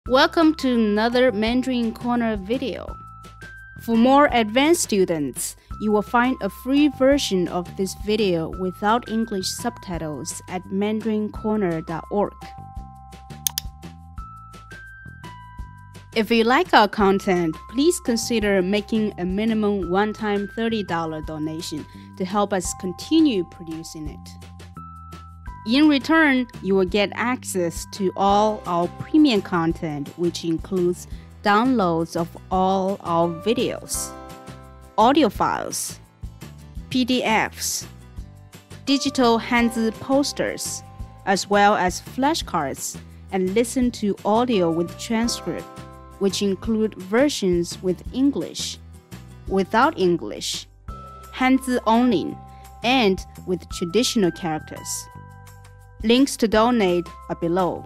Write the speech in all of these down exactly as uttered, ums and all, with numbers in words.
Welcome to another Mandarin Corner video. For more advanced students, you will find a free version of this video without English subtitles at mandarin corner dot org. If you like our content, please consider making a minimum one-time thirty dollars donation to help us continue producing it. In return, you will get access to all our premium content, which includes downloads of all our videos, audio files, P D Fs, digital Hanzi posters, as well as flashcards, and listen to audio with transcript, which include versions with English, without English, Hanzi only, and with traditional characters. Links to donate are below.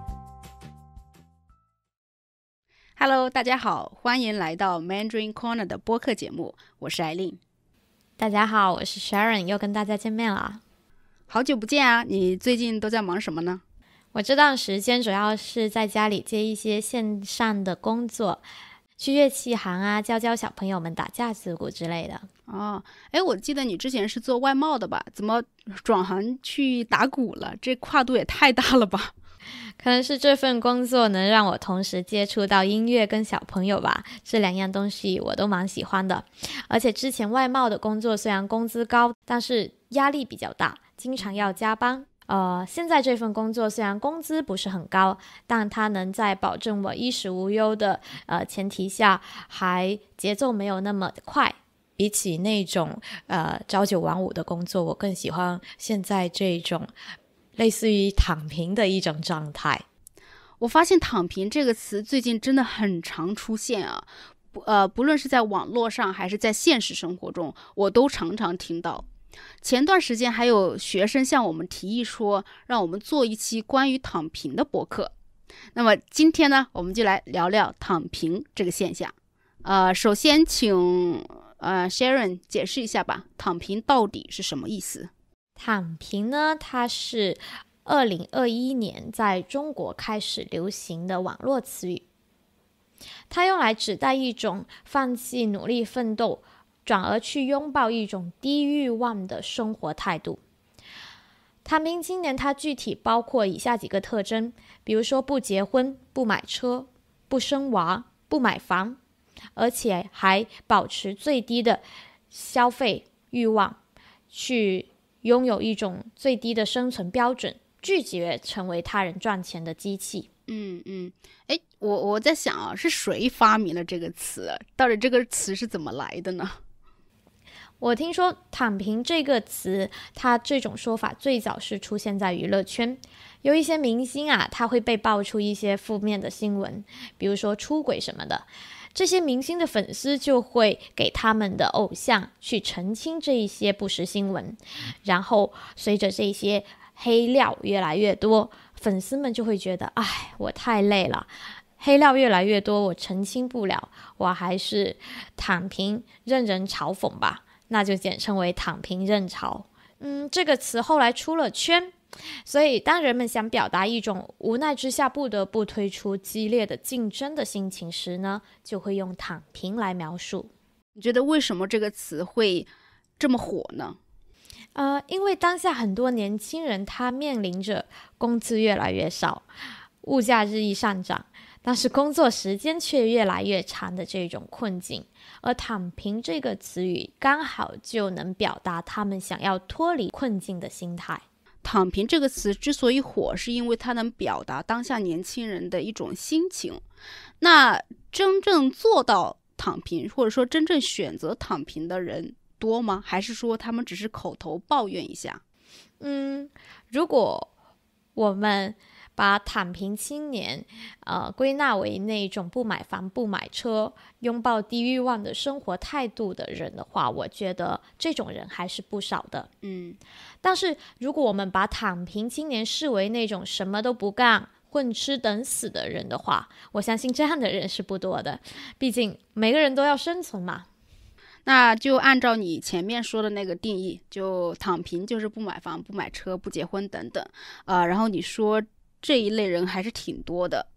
Hello, 大家好，欢迎来到 Mandarin Corner 的播客节目，我是 Eileen。 大家好，我是 Sharon， 又跟大家见面了。 好久不见啊，你最近都在忙什么呢？ 我这段时间主要是在家里接一些线上的工作，去乐器行啊，教教小朋友们打架子鼓之类的。 哦，哎，我记得你之前是做外贸的吧？怎么转行去打鼓了？这跨度也太大了吧！ 可能是这份工作能让我同时接触到音乐跟小朋友吧，这两样东西我都蛮喜欢的。而且之前外贸的工作虽然工资高，但是压力比较大，经常要加班。呃，现在这份工作虽然工资不是很高，但它能在保证我衣食无忧的呃前提下，还节奏没有那么快。比起那种呃朝九晚五的工作，我更喜欢现在这种类似于躺平的一种状态。 我发现躺平这个词最近真的很常出现啊，不呃，不论是在网络上还是在现实生活中，我都常常听到。前段时间还有学生向我们提议说，让我们做一期关于躺平的播客。那么今天呢，我们就来聊聊躺平这个现象。呃，首先请呃 Sharon 解释一下吧，躺平到底是什么意思？ 躺平呢，它是二零二一年在中国开始流行的网络词语，它用来指代一种放弃努力奋斗，转而去拥抱一种低欲望的生活态度。躺平青年它具体包括以下几个特征，比如说不结婚、不买车、不生娃、不买房，而且还保持最低的消费欲望，去拥有一种最低的生存标准，拒绝成为他人赚钱的机器。 嗯嗯，哎，我我在想啊，是谁发明了这个词？到底这个词是怎么来的呢？ 我听说躺平这个词，它这种说法最早是出现在娱乐圈，有一些明星啊，他会被爆出一些负面的新闻，比如说出轨什么的，这些明星的粉丝就会给他们的偶像去澄清这一些不实新闻，然后随着这些黑料越来越多，粉丝们就会觉得，哎，我太累了，黑料越来越多，我澄清不了，我还是躺平任人嘲讽吧，那就简称为躺平认嘲。嗯，这个词后来出了圈，所以当人们想表达一种无奈之下不得不推出激烈的竞争的心情时呢，就会用躺平来描述。 你觉得为什么这个词会这么火呢？ 呃，因为当下很多年轻人他面临着工资越来越少，物价日益上涨，但是工作时间却越来越长的这种困境，而躺平这个词语刚好就能表达他们想要脱离困境的心态。 躺平这个词之所以火，是因为它能表达当下年轻人的一种心情。那真正做到躺平，或者说真正选择躺平的人多吗？还是说他们只是口头抱怨一下？ 嗯，如果我们把躺平青年呃归纳为那种不买房不买车拥抱低欲望的生活态度的人的话，我觉得这种人还是不少的。 嗯， 但是如果我们把躺平青年视为那种什么都不干混吃等死的人的话，我相信这样的人是不多的，毕竟每个人都要生存嘛。 那就按照你前面说的那个定义，就躺平就是不买房不买车不结婚等等，呃，然后你说这一类人还是挺多的，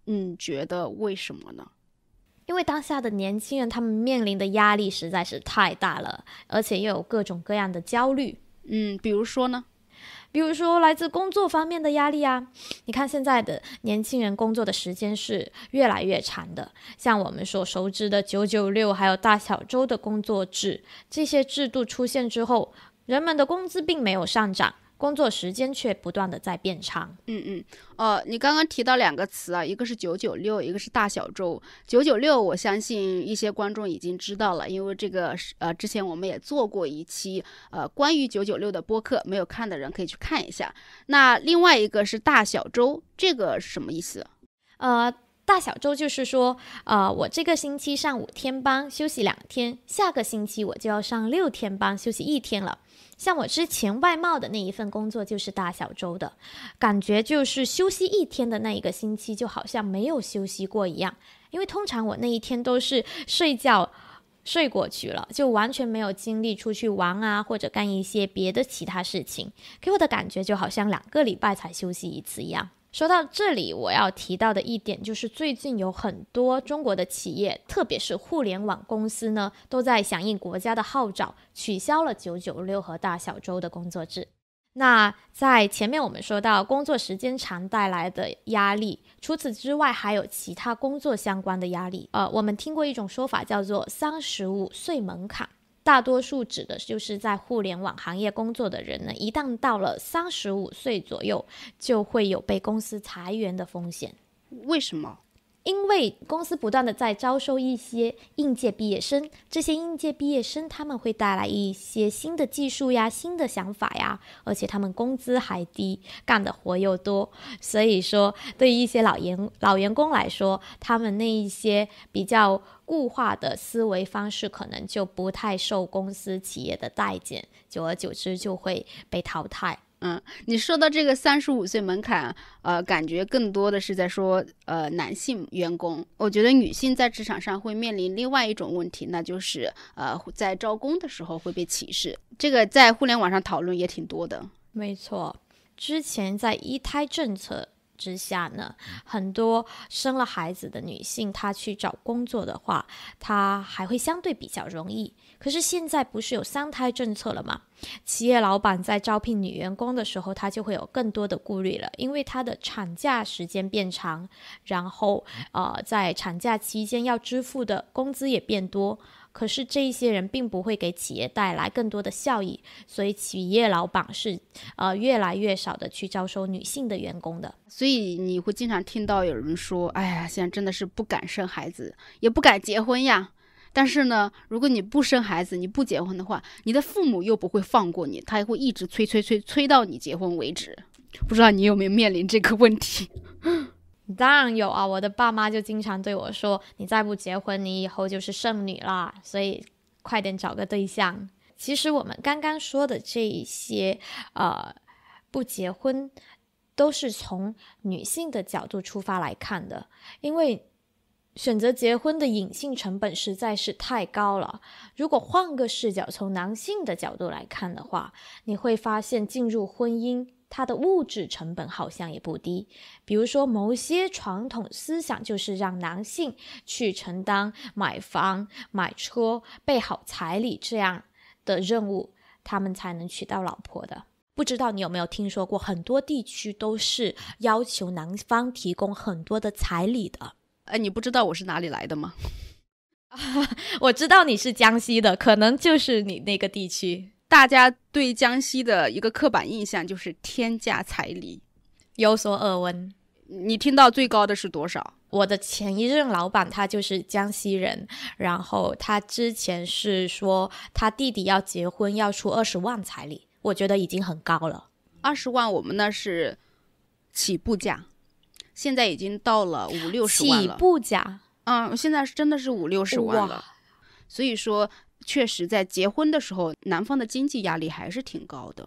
嗯，觉得为什么呢？ 因为当下的年轻人他们面临的压力实在是太大了，而且又有各种各样的焦虑。 嗯，比如说呢？ 比如说来自工作方面的压力啊，你看现在的年轻人工作的时间是越来越长的，像我们所熟知的九九六还有大小周的工作制，这些制度出现之后，人们的工资并没有上涨，工作时间却不断的在变长。 嗯嗯，呃，你刚刚提到两个词啊，一个是九九六，一个是大小周。九九六，我相信一些观众已经知道了，因为这个呃，之前我们也做过一期呃关于九九六的播客，没有看的人可以去看一下。那另外一个是大小周，这个是什么意思？ 呃。大小周就是说，呃，我这个星期上五天班，休息两天，下个星期我就要上六天班，休息一天了。像我之前外贸的那一份工作就是大小周的，感觉就是休息一天的那一个星期就好像没有休息过一样，因为通常我那一天都是睡觉睡过去了，就完全没有精力出去玩啊，或者干一些别的其他事情，给我的感觉就好像两个礼拜才休息一次一样。说到这里，我要提到的一点就是最近有很多中国的企业，特别是互联网公司呢，都在响应国家的号召，取消了九九六和大小周的工作制。那在前面我们说到工作时间长带来的压力，除此之外还有其他工作相关的压力。呃，我们听过一种说法叫做三十五岁门槛，大多数指的就是在互联网行业工作的人呢，一旦到了三十五岁左右，就会有被公司裁员的风险。 为什么？ 因为公司不断的在招收一些应届毕业生，这些应届毕业生他们会带来一些新的技术呀、新的想法呀，而且他们工资还低，干的活又多，所以说对于一些老员老员工来说，他们那一些比较固化的思维方式可能就不太受公司企业的待见，久而久之就会被淘汰。 嗯，你说到这个三十五岁门槛，呃，感觉更多的是在说呃男性员工。我觉得女性在职场上会面临另外一种问题，那就是呃在招工的时候会被歧视。这个在互联网上讨论也挺多的。 没错，之前在一胎政策之下呢，很多生了孩子的女性，她去找工作的话，她还会相对比较容易。可是现在不是有三胎政策了吗？企业老板在招聘女员工的时候，他就会有更多的顾虑了，因为他的产假时间变长，然后呃，在产假期间要支付的工资也变多。可是这一些人并不会给企业带来更多的效益，所以企业老板是呃越来越少的去招收女性的员工的。 所以你会经常听到有人说，哎呀，现在真的是不敢生孩子，也不敢结婚呀。但是呢，如果你不生孩子，你不结婚的话，你的父母又不会放过你，他也会一直催催催催到你结婚为止。不知道你有没有面临这个问题？ 当然有啊，我的爸妈就经常对我说，你再不结婚，你以后就是剩女啦，所以快点找个对象。其实我们刚刚说的这一些呃不结婚，都是从女性的角度出发来看的，因为选择结婚的隐性成本实在是太高了。如果换个视角，从男性的角度来看的话，你会发现进入婚姻它的物质成本好像也不低。比如说某些传统思想就是让男性去承担买房、买车、备好彩礼这样的任务，他们才能娶到老婆的。不知道你有没有听说过，很多地区都是要求男方提供很多的彩礼的。 呃，你不知道我是哪里来的吗？ 我知道你是江西的，可能就是你那个地区。 大家对江西的一个刻板印象就是天价彩礼， 有所耳闻。 你听到最高的是多少？ 我的前一任老板他就是江西人，然后他之前是说他弟弟要结婚要出二十万彩礼，我觉得已经很高了。 二十万我们那是起步价，现在已经到了五六十万了。 起步价， 嗯，现在真的是五六十万了。所以说，确实在结婚的时候，男方的经济压力还是挺高的。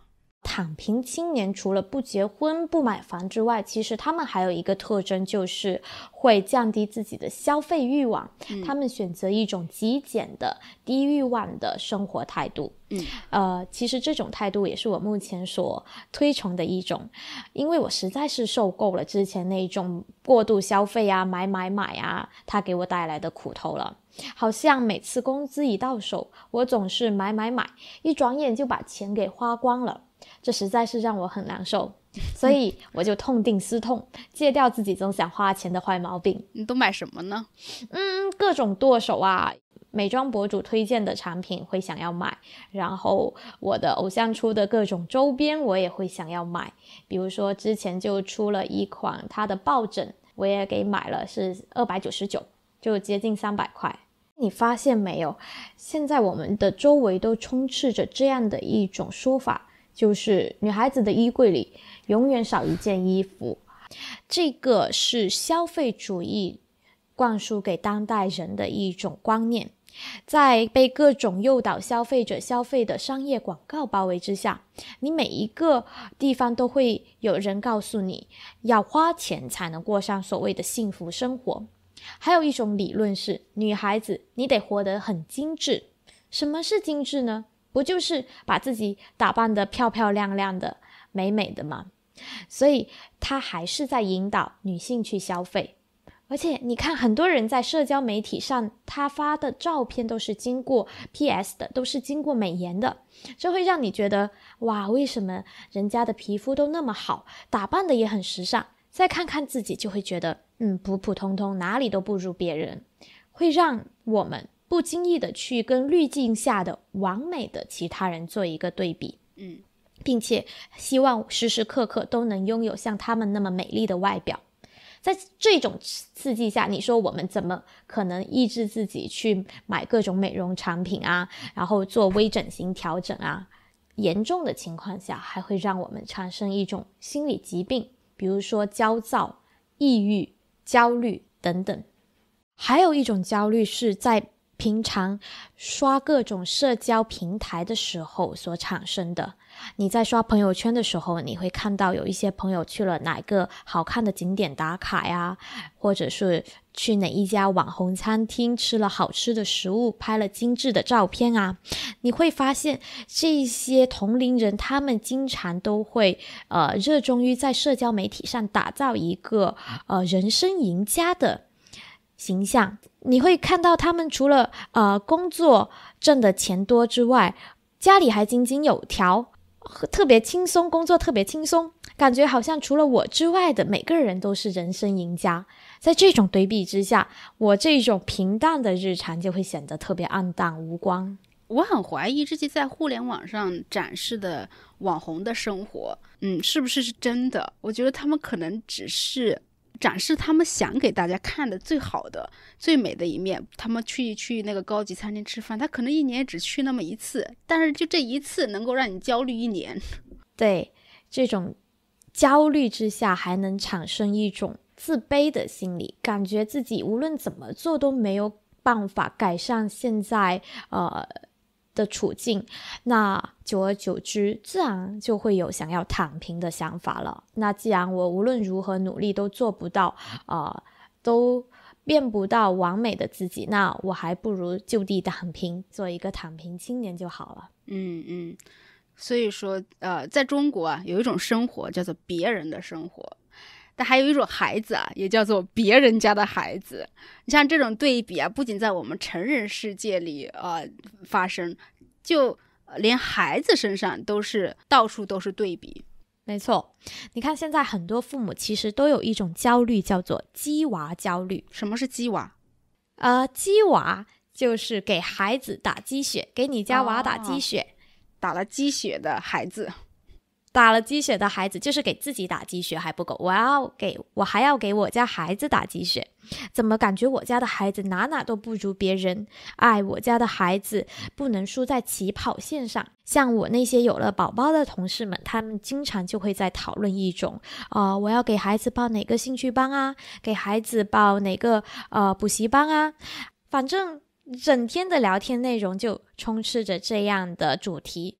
躺平青年除了不结婚不买房之外，其实他们还有一个特征，就是会降低自己的消费欲望、嗯、他们选择一种极简的低欲望的生活态度。嗯，呃，其实这种态度也是我目前所推崇的一种，因为我实在是受够了之前那种过度消费啊，买买买啊，它给我带来的苦头了。好像每次工资一到手，我总是买买买，一转眼就把钱给花光了，这实在是让我很难受，所以我就痛定思痛，戒掉自己总想花钱的坏毛病。 你都买什么呢？ 嗯，各种剁手啊，美妆博主推荐的产品会想要买，然后我的偶像出的各种周边我也会想要买，比如说之前就出了一款它的抱枕，我也给买了，是二百九十九，就接近三百块。你发现没有，现在我们的周围都充斥着这样的一种说法，就是女孩子的衣柜里永远少一件衣服。这个是消费主义灌输给当代人的一种观念，在被各种诱导消费者消费的商业广告包围之下，你每一个地方都会有人告诉你要花钱才能过上所谓的幸福生活。还有一种理论是，女孩子你得活得很精致。什么是精致呢？不就是把自己打扮得漂漂亮亮的美美的吗？所以她还是在引导女性去消费。而且你看，很多人在社交媒体上他发的照片都是经过 P S 的，都是经过美颜的，这会让你觉得哇，为什么人家的皮肤都那么好，打扮的也很时尚，再看看自己就会觉得嗯，普普通通，哪里都不如别人，会让我们不经意的去跟滤镜下的完美的其他人做一个对比，嗯，并且希望时时刻刻都能拥有像他们那么美丽的外表。在这种刺激下，你说我们怎么可能抑制自己去买各种美容产品啊，然后做微整形调整啊？严重的情况下还会让我们产生一种心理疾病，比如说焦躁、抑郁、焦虑等等。还有一种焦虑是在平常刷各种社交平台的时候所产生的。你在刷朋友圈的时候，你会看到有一些朋友去了哪个好看的景点打卡呀，或者是去哪一家网红餐厅吃了好吃的食物，拍了精致的照片啊。你会发现这些同龄人他们经常都会呃热衷于在社交媒体上打造一个呃人生赢家的形象。你会看到他们除了呃工作挣的钱多之外，家里还井井有条，特别轻松，工作特别轻松，感觉好像除了我之外的每个人都是人生赢家。在这种对比之下，我这种平淡的日常就会显得特别暗淡无光。 我很怀疑这些在互联网上展示的网红的生活，嗯，是不是是真的？我觉得他们可能只是展示他们想给大家看的最好的最美的一面。他们去去那个高级餐厅吃饭，他可能一年只去那么一次，但是就这一次能够让你焦虑一年。 对，这种焦虑之下还能产生一种自卑的心理，感觉自己无论怎么做都没有办法改善现在呃的处境，那久而久之自然就会有想要躺平的想法了。那既然我无论如何努力都做不到呃，都变不到完美的自己，那我还不如就地躺平，做一个躺平青年就好了。 嗯嗯，所以说呃，在中国啊，有一种生活叫做别人的生活，但还有一种孩子啊，也叫做别人家的孩子。你像这种对比啊，不仅在我们成人世界里呃发生，就连孩子身上都是到处都是对比。 没错，你看现在很多父母其实都有一种焦虑，叫做鸡娃焦虑。 什么是鸡娃？ 呃，鸡娃就是给孩子打鸡血，给你家娃打鸡血、哦、 打了鸡血的孩子。 打了鸡血的孩子就是给自己打鸡血还不够，我要给我还要给我家孩子打鸡血。怎么感觉我家的孩子哪哪都不如别人？哎，我家的孩子不能输在起跑线上。像我那些有了宝宝的同事们，他们经常就会在讨论一种呃，我要给孩子报哪个兴趣班啊，给孩子报哪个呃补习班啊，反正整天的聊天内容就充斥着这样的主题。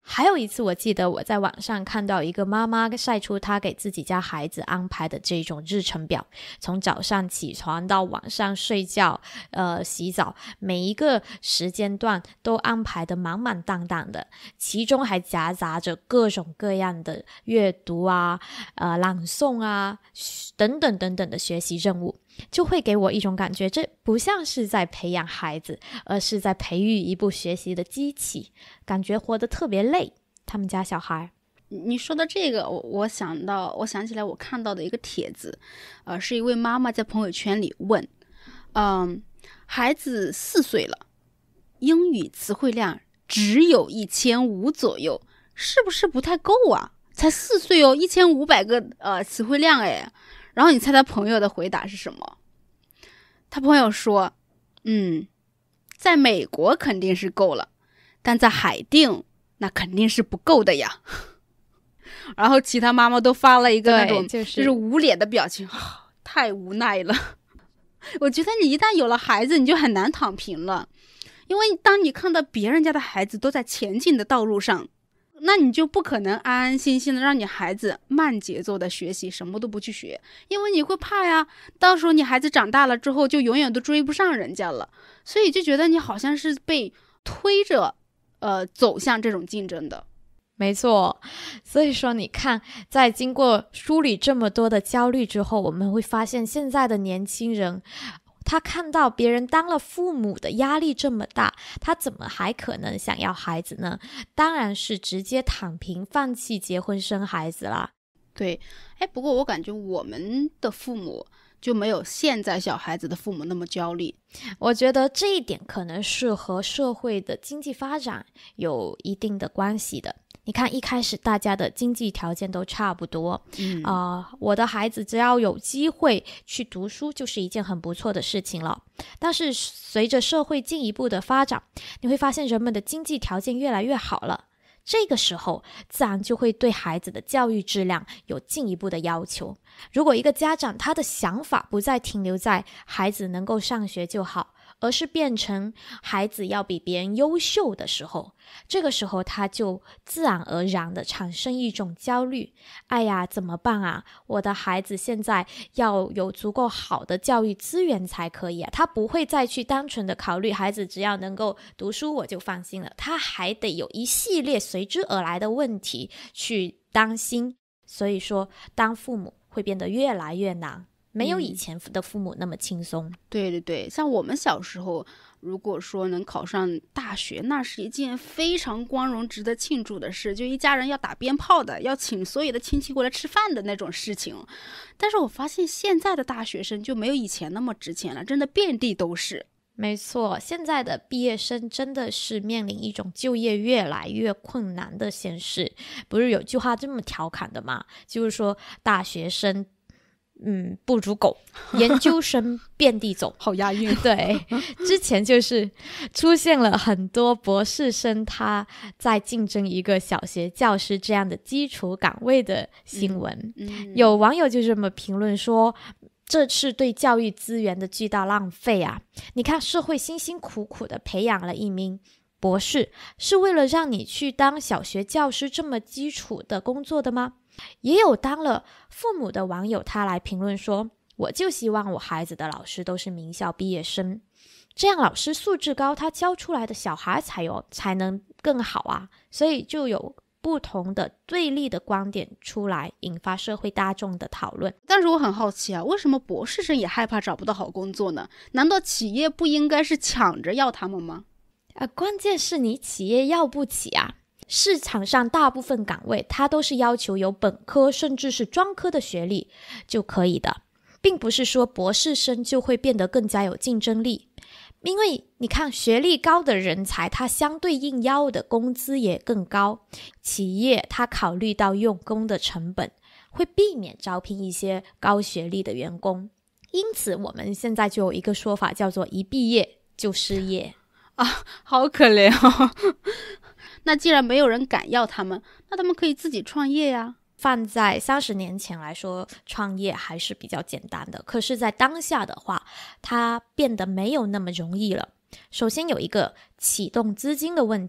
还有一次我记得我在网上看到一个妈妈晒出她给自己家孩子安排的这种日程表，从早上起床到晚上睡觉呃，洗澡，每一个时间段都安排得满满当当的，其中还夹杂着各种各样的阅读啊、呃、朗诵啊等等等等的学习任务，就会给我一种感觉，这不像是在培养孩子，而是在培育一部学习的机器，感觉活得特别累。他们家小孩， 你说的这个，我我想到，我想起来我看到的一个帖子，呃，是一位妈妈在朋友圈里问，嗯，孩子四岁了，英语词汇量只有一千五左右，是不是不太够啊？才四岁哦，一千五百个呃词汇量哎。然后你猜他朋友的回答是什么？他朋友说，嗯，在美国肯定是够了，但在海淀那肯定是不够的呀。然后其他妈妈都发了一个那种就是、 就是捂脸的表情、哦、太无奈了。我觉得你一旦有了孩子，你就很难躺平了，因为当你看到别人家的孩子都在前进的道路上，那你就不可能安安心心的让你孩子慢节奏的学习，什么都不去学，因为你会怕呀，到时候你孩子长大了之后就永远都追不上人家了，所以就觉得你好像是被推着呃走向这种竞争的。 没错，所以说你看，在经过梳理这么多的焦虑之后，我们会发现现在的年轻人，他看到别人当了父母的压力这么大，他怎么还可能想要孩子呢？当然是直接躺平，放弃结婚生孩子啦。 对，哎，不过我感觉我们的父母就没有现在小孩子的父母那么焦虑。 我觉得这一点可能是和社会的经济发展有一定的关系的。你看一开始大家的经济条件都差不多，嗯呃、我的孩子只要有机会去读书就是一件很不错的事情了。但是随着社会进一步的发展，你会发现人们的经济条件越来越好了，这个时候自然就会对孩子的教育质量有进一步的要求。如果一个家长他的想法不再停留在孩子能够上学就好，而是变成孩子要比别人优秀的时候，这个时候他就自然而然的产生一种焦虑，哎呀怎么办啊，我的孩子现在要有足够好的教育资源才可以啊，他不会再去单纯的考虑孩子只要能够读书我就放心了，他还得有一系列随之而来的问题去担心，所以说当父母会变得越来越难，没有以前的父母那么轻松、嗯、 对对对，像我们小时候如果说能考上大学，那是一件非常光荣值得庆祝的事，就一家人要打鞭炮的，要请所有的亲戚过来吃饭的那种事情。但是我发现现在的大学生就没有以前那么值钱了，真的遍地都是。 没错，现在的毕业生真的是面临一种就业越来越困难的现实。不是有句话这么调侃的吗？就是说大学生嗯，不如狗，研究生遍地走。 好押韵。 对，之前就是出现了很多博士生他在竞争一个小学教师这样的基础岗位的新闻、嗯嗯、有网友就这么评论说，这是对教育资源的巨大浪费啊！你看社会辛辛苦苦的培养了一名博士，是为了让你去当小学教师这么基础的工作的吗？也有当了父母的网友他来评论说，我就希望我孩子的老师都是名校毕业生，这样老师素质高，他教出来的小孩才有才能更好啊！所以就有不同的对立的观点出来，引发社会大众的讨论。 但是我很好奇啊，为什么博士生也害怕找不到好工作呢？难道企业不应该是抢着要他们吗？ 啊，关键是你企业要不起啊！市场上大部分岗位它都是要求有本科甚至是专科的学历就可以的，并不是说博士生就会变得更加有竞争力。因为你看学历高的人才，他相对应要的工资也更高，企业他考虑到用工的成本，会避免招聘一些高学历的员工。因此我们现在就有一个说法叫做一毕业就失业啊，好可怜哦。那既然没有人敢要他们，那他们可以自己创业呀。 放在三十年前来说，创业还是比较简单的，可是在当下的话，它变得没有那么容易了。首先有一个启动资金的问题，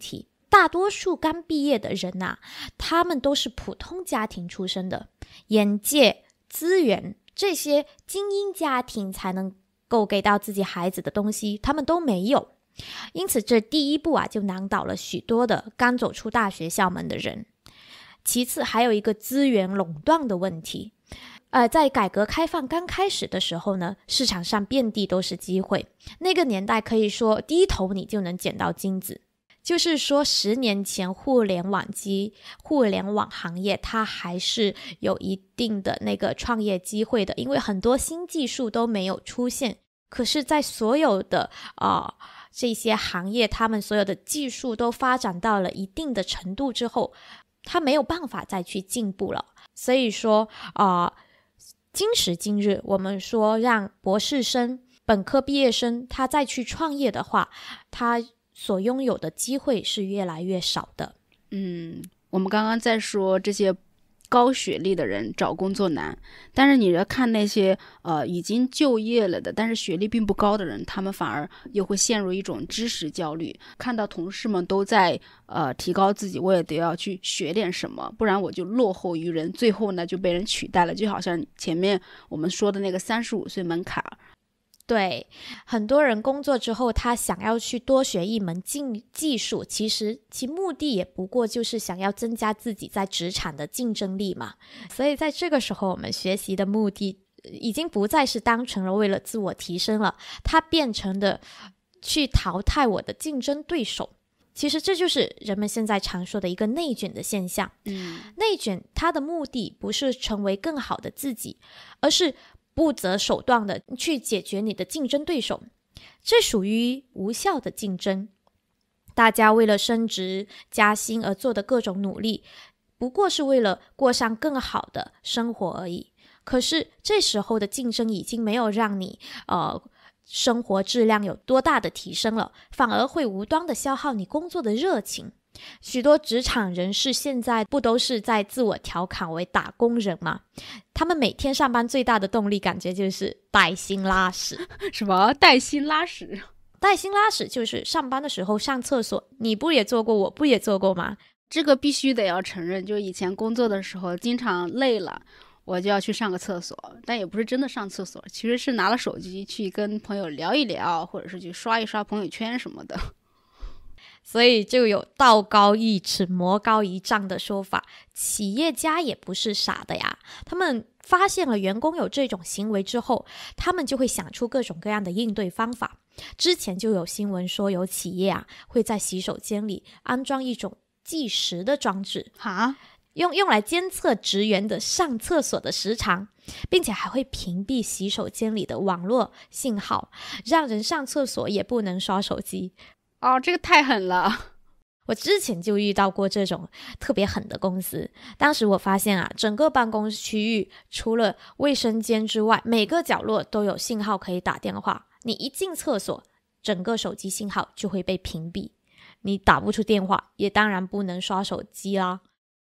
大多数刚毕业的人啊，他们都是普通家庭出身的，眼界、资源这些精英家庭才能够给到自己孩子的东西，他们都没有。因此这第一步啊，就难倒了许多的刚走出大学校门的人。其次还有一个资源垄断的问题。呃，在改革开放刚开始的时候呢，市场上遍地都是机会，那个年代可以说低头你就能捡到金子。就是说十年前互联网机互联网行业它还是有一定的那个创业机会的，因为很多新技术都没有出现。可是在所有的呃这些行业，他们所有的技术都发展到了一定的程度之后，他没有办法再去进步了。所以说呃今时今日我们说让博士生、本科毕业生他再去创业的话，他所拥有的机会是越来越少的。 嗯，我们刚刚在说这些高学历的人找工作难，但是你要看那些呃已经就业了的，但是学历并不高的人，他们反而又会陷入一种知识焦虑，看到同事们都在呃提高自己，我也得要去学点什么，不然我就落后于人，最后呢就被人取代了，就好像前面我们说的那个三十五岁门槛。 对，很多人工作之后他想要去多学一门技术，其实其目的也不过就是想要增加自己在职场的竞争力嘛。所以在这个时候我们学习的目的已经不再是单纯的为了自我提升了，它变成的去淘汰我的竞争对手。其实这就是人们现在常说的一个内卷的现象。 嗯， 内卷它的目的不是成为更好的自己，而是不择手段的去解决你的竞争对手，这属于无效的竞争。大家为了升职加薪而做的各种努力，不过是为了过上更好的生活而已。可是这时候的竞争已经没有让你呃生活质量有多大的提升了，反而会无端的消耗你工作的热情。许多职场人士现在不都是在自我调侃为打工人吗？他们每天上班最大的动力感觉就是带薪拉屎。 什么带薪拉屎？ 带薪拉屎就是上班的时候上厕所，你不也做过，我不也做过吗？ 这个必须得要承认，就以前工作的时候经常累了，我就要去上个厕所，但也不是真的上厕所，其实是拿了手机去跟朋友聊一聊，或者是去刷一刷朋友圈什么的。 所以就有道高一尺魔高一丈的说法，企业家也不是傻的呀，他们发现了员工有这种行为之后，他们就会想出各种各样的应对方法。之前就有新闻说有企业啊会在洗手间里安装一种计时的装置， 哈， 用用来监测职员的上厕所的时长，并且还会屏蔽洗手间里的网络信号，让人上厕所也不能刷手机。 哦，这个太狠了。 我之前就遇到过这种特别狠的公司，当时我发现啊，整个办公区域除了卫生间之外，每个角落都有信号可以打电话，你一进厕所，整个手机信号就会被屏蔽，你打不出电话，也当然不能刷手机啦。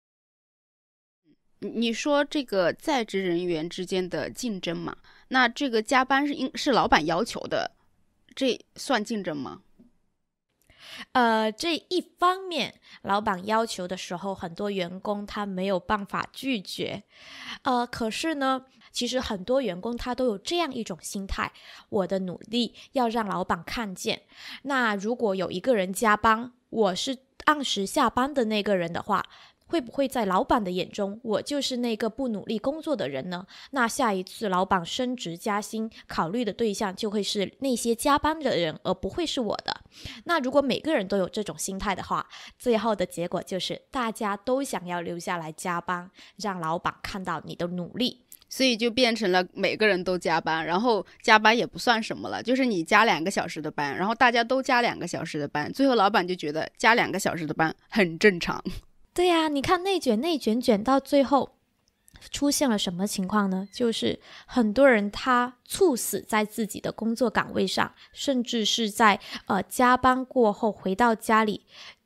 你说这个在职人员之间的竞争嘛，那这个加班是应是老板要求的，这算竞争吗？ 呃，这一方面老板要求的时候，很多员工他没有办法拒绝。呃，可是呢，其实很多员工他都有这样一种心态，我的努力要让老板看见。那如果有一个人加班，我是按时下班的那个人的话，会不会在老板的眼中我就是那个不努力工作的人呢？那下一次老板升职加薪考虑的对象就会是那些加班的人，而不会是我的。那如果每个人都有这种心态的话，最后的结果就是大家都想要留下来加班，让老板看到你的努力， 所以就变成了每个人都加班，然后加班也不算什么了，就是你加两个小时的班，然后大家都加两个小时的班，最后老板就觉得加两个小时的班很正常。 对呀、啊，你看内卷内卷卷到最后出现了什么情况呢？就是很多人他猝死在自己的工作岗位上，甚至是在呃加班过后回到家里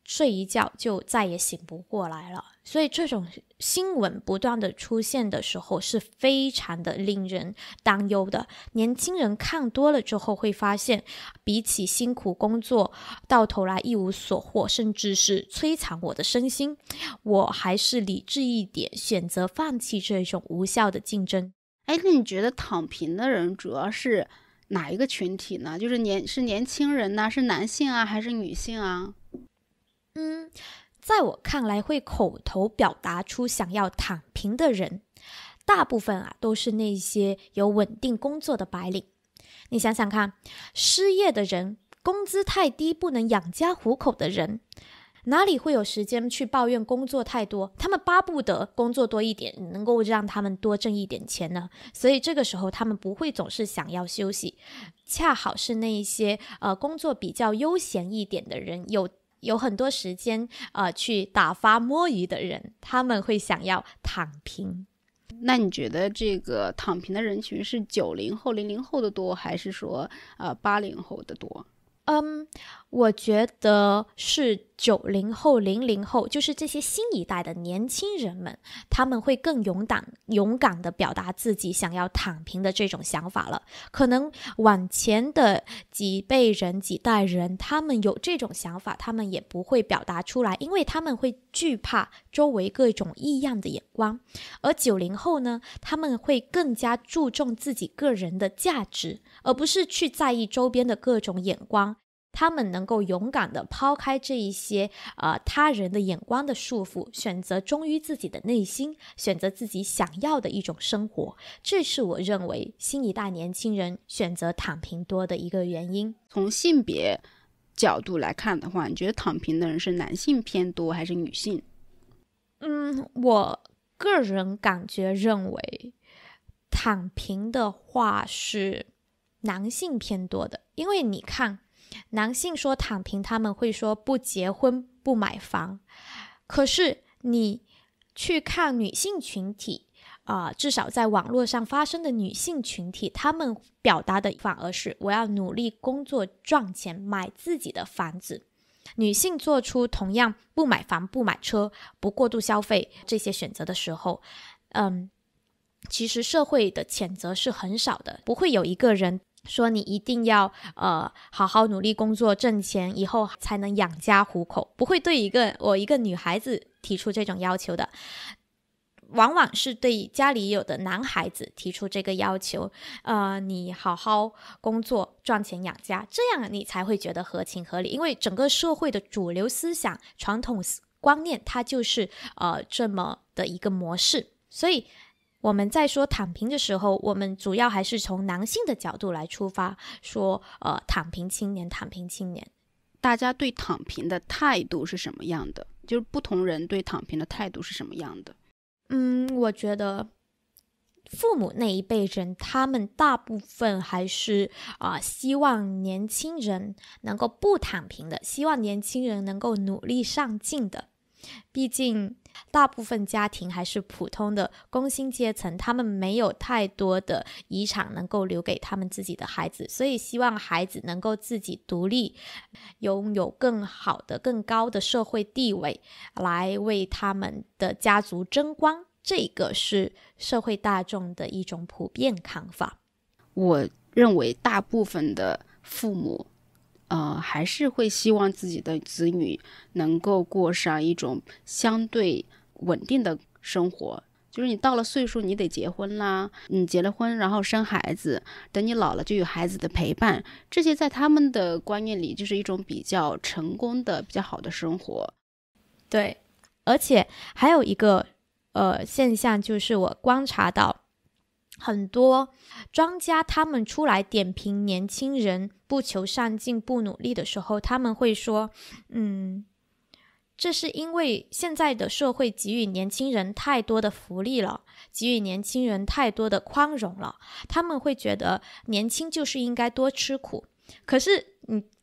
睡一觉就再也醒不过来了。所以这种新闻不断的出现的时候是非常的令人担忧的。年轻人看多了之后会发现，比起辛苦工作到头来一无所获，甚至是摧残我的身心，我还是理智一点，选择放弃这种无效的竞争。 哎，那你觉得躺平的人主要是哪一个群体呢？就是年是年轻人呢，是男性啊，还是女性啊？ 嗯，在我看来，会口头表达出想要躺平的人，大部分啊都是那些有稳定工作的白领。你想想看，失业的人，工资太低不能养家糊口的人，哪里会有时间去抱怨工作太多？他们巴不得工作多一点，能够让他们多挣一点钱呢。所以这个时候他们不会总是想要休息，恰好是那一些呃工作比较悠闲一点的人，有有很多时间呃去打发摸鱼的人，他们会想要躺平。 那你觉得这个躺平的人群是九零后、零零后的多，还是说呃八零后的多？ 嗯，我觉得是九零后、零零后，就是这些新一代的年轻人们，他们会更勇敢、勇敢地表达自己想要躺平的这种想法了。可能往前的几辈人、几代人，他们有这种想法，他们也不会表达出来，因为他们会惧怕周围各种异样的眼光。而九零后呢，他们会更加注重自己个人的价值，而不是去在意周边的各种眼光。他们能够勇敢地抛开这一些呃他人的眼光的束缚，选择忠于自己的内心，选择自己想要的一种生活。这是我认为新一代年轻人选择躺平多的一个原因。 从性别角度来看的话，你觉得躺平的人是男性偏多还是女性？ 嗯，我个人感觉认为躺平的话是男性偏多的。因为你看，男性说躺平，他们会说不结婚不买房，可是你去看女性群体啊、呃，至少在网络上发生的女性群体，他们表达的反而是我要努力工作赚钱买自己的房子。女性做出同样不买房不买车不过度消费这些选择的时候，嗯，其实社会的谴责是很少的，不会有一个人说你一定要呃好好努力工作挣钱，以后才能养家糊口，不会对一个我一个女孩子提出这种要求的，往往是对家里有的男孩子提出这个要求，呃，你好好工作赚钱养家，这样你才会觉得合情合理。因为整个社会的主流思想、传统观念，它就是呃这么的一个模式。所以我们在说躺平的时候，我们主要还是从男性的角度来出发，说呃躺平青年，躺平青年。 大家对躺平的态度是什么样的？就是不同人对躺平的态度是什么样的？ 嗯，我觉得父母那一辈人，他们大部分还是啊、呃，希望年轻人能够不躺平的，希望年轻人能够努力上进的。毕竟大部分家庭还是普通的工薪阶层，他们没有太多的遗产能够留给他们自己的孩子，所以希望孩子能够自己独立，拥有更好的更高的社会地位，来为他们的家族争光。这个是社会大众的一种普遍看法。 我认为大部分的父母呃，还是会希望自己的子女能够过上一种相对稳定的生活，就是你到了岁数你得结婚啦，你结了婚然后生孩子，等你老了就有孩子的陪伴，这些在他们的观念里就是一种比较成功的比较好的生活。 对，而且还有一个呃现象，就是我观察到很多庄家他们出来点评年轻人不求上进不努力的时候，他们会说嗯，这是因为现在的社会给予年轻人太多的福利了，给予年轻人太多的宽容了，他们会觉得年轻就是应该多吃苦。可是你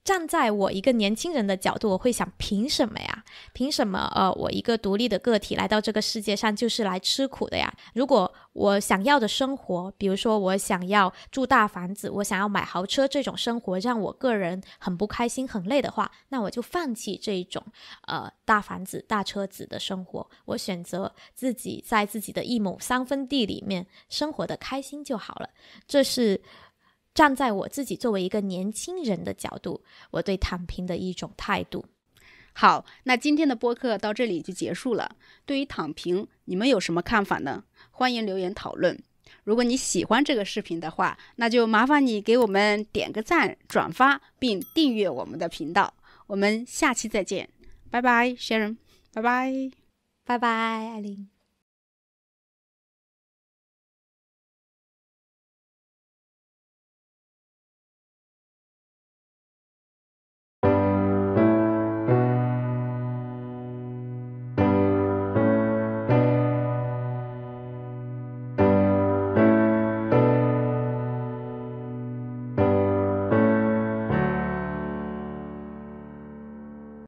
站在我一个年轻人的角度，我会想凭什么呀？凭什么呃，我一个独立的个体来到这个世界上就是来吃苦的呀？如果我想要的生活，比如说我想要住大房子，我想要买豪车，这种生活让我个人很不开心很累的话，那我就放弃这种呃大房子大车子的生活，我选择自己在自己的一亩三分地里面生活的开心就好了。这是站在我自己作为一个年轻人的角度，我对躺平的一种态度。 好，那今天的播客到这里就结束了。对于躺平，你们有什么看法呢？欢迎留言讨论。如果你喜欢这个视频的话，那就麻烦你给我们点个赞、转发并订阅我们的频道。我们下期再见，拜拜 Sharon， 拜拜， 拜拜艾琳。